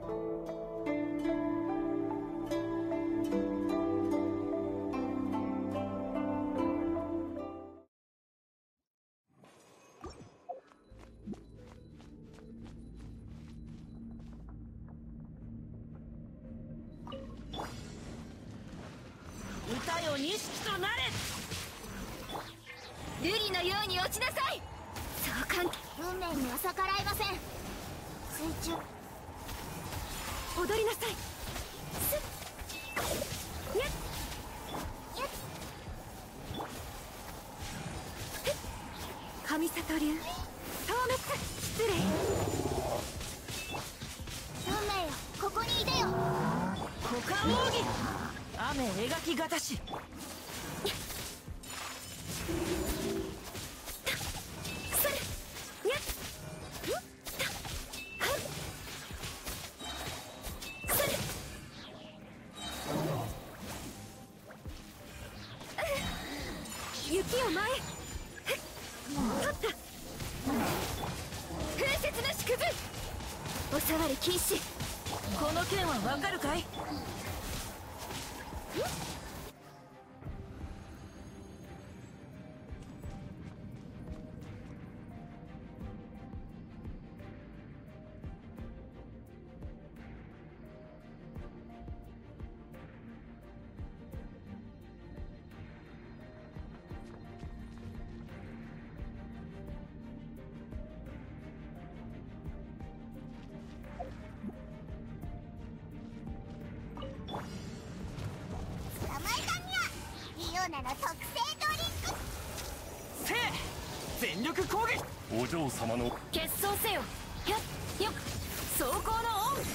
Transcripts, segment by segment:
歌よ錦となれ。 瑠璃のように落ちなさい。そう簡単。運命には逆らえません。水中踊りなさい。すっやっやっ神里流消滅。失礼。運命よ、ここにいでよ。 股間奥義雨描きがたし。 雪を前へ。取った。風雪なしくず。お触り禁止。 この剣はわかるかい？ イオナの特製ドリンク。 せい全力攻撃。 お嬢様の決闘せよ。やっよっ走行のオン。はっ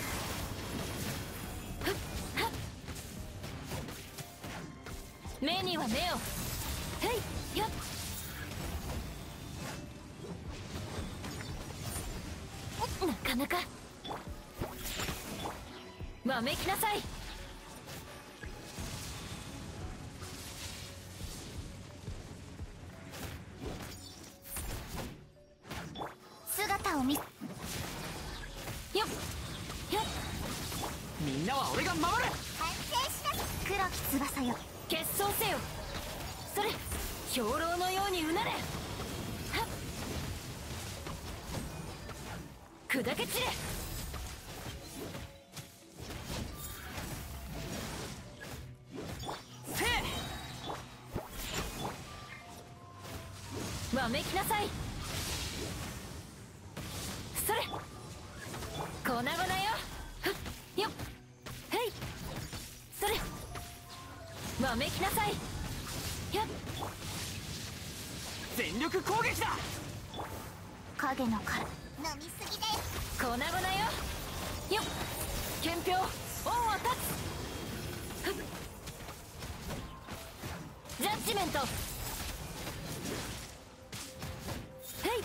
はっ目には目を。へいやっなかなかわめきなさい。姿を見よっよっ。 みんなは俺が守る。 反省しなさい。黒き翼よ、決闘せよ。それ兵糧のようにうなれ。はっ砕け散れ。 せいわめきなさい。それ粉々よ。ふっよっへい。それわめきなさい。やっ全力攻撃だ。 影の殻飲みすぎで粉々よ。よっ憲兵恩を断つ。ふっジャッジメント。へい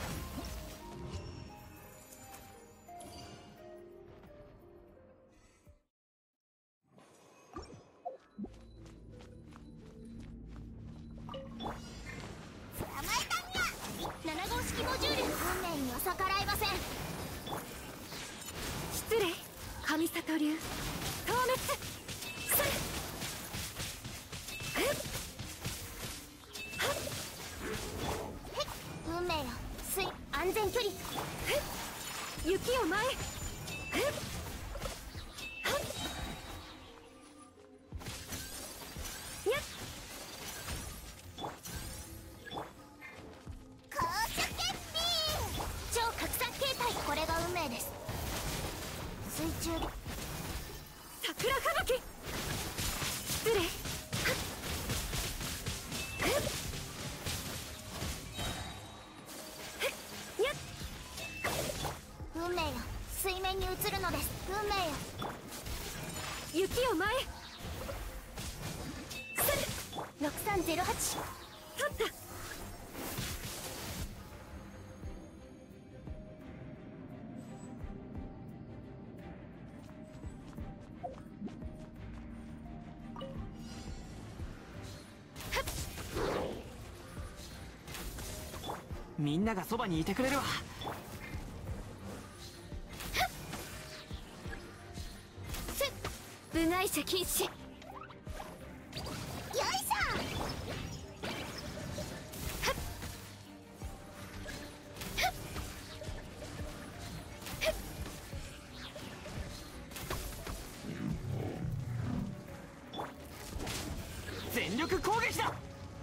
7号式モジュール。運命には逆らえません。失礼。神里流消滅。それへっはっへっ運命よ水安全距離。へっ雪を前へっはっやっ超拡散形態。これが運命です。水中で桜吹雪。失礼。はっやっ運命よ水面に映るのです。運命よ雪を前へ。6308取った。 みんながそばにいてくれるわ。 部外者禁止。よいしょ。 全力攻撃だ。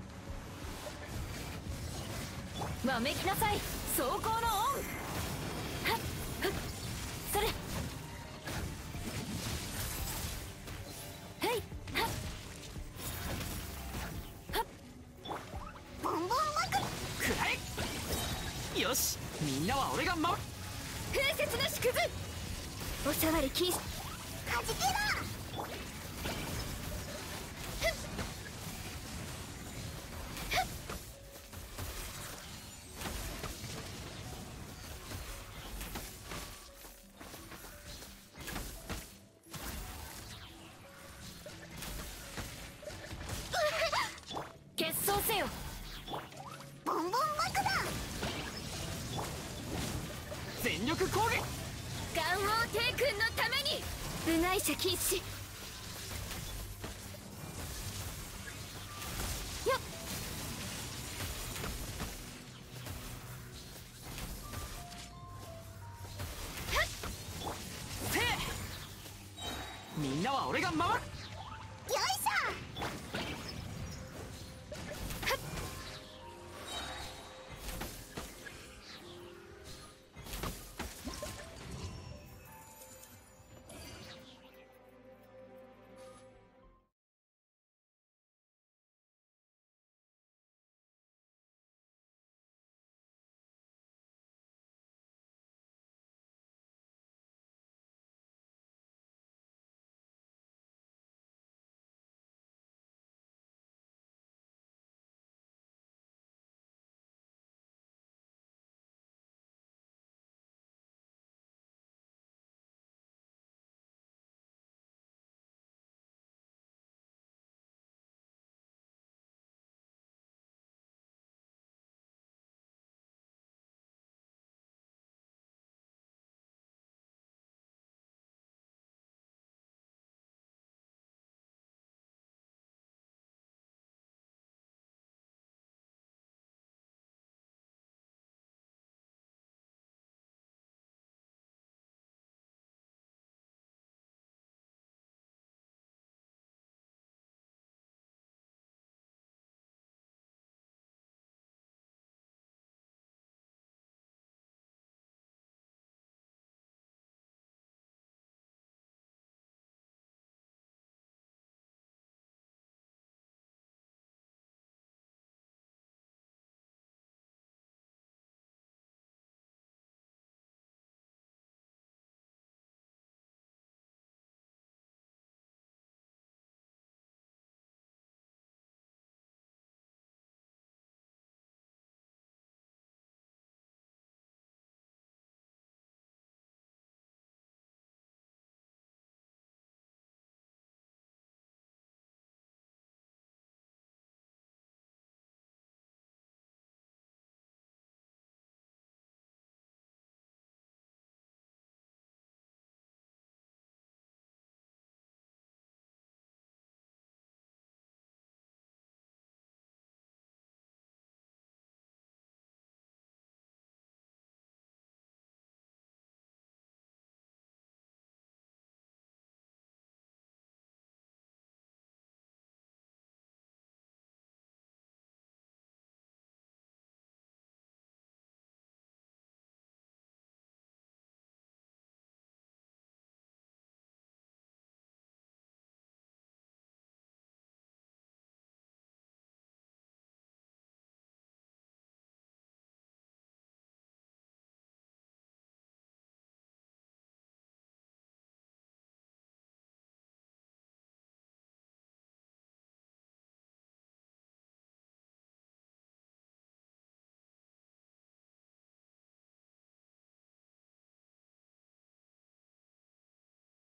わめきなさい。走行のオン。はっはっ、それ。はいはっはっ、 ボンボンマク。 くらえ。よし、みんなは俺が守る。 風雪の縮図。おさわり禁止。はじけろ。 決走せよ。 ボンボンマクだ。 全力攻撃。 ガン王帝君のために。部外者禁止。よっ。 せえ。みんなは俺が守る。